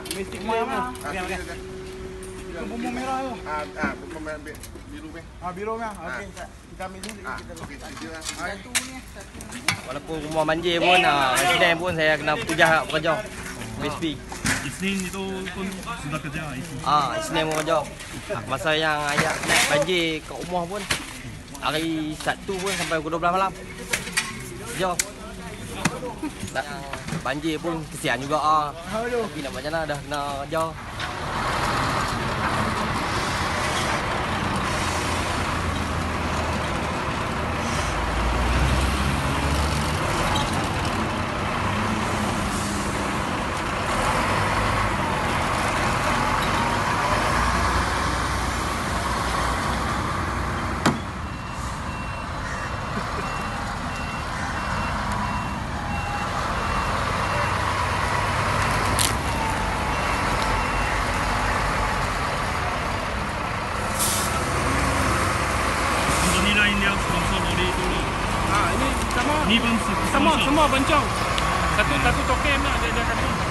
Domestic clear mana? Itu bumbung merah tu. Bumbung merah biru meh. Biru meh. Okey, kita ambil sini. Okey, dia. Satu ni. Walaupun rumah banjir pun, resident pun saya kena pujah kat pekerja. BSP. Isnin itu pun sudah kerja. Isnin pun kerja. Masa yang ayat naik banjir kat rumah pun, hari Sabtu pun sampai pukul 12 malam. Kerja. Banjir pun kesian juga. Tapi nak macam mana dah kena kerja. Ini pun semua bencong. Satu token lah dia kata.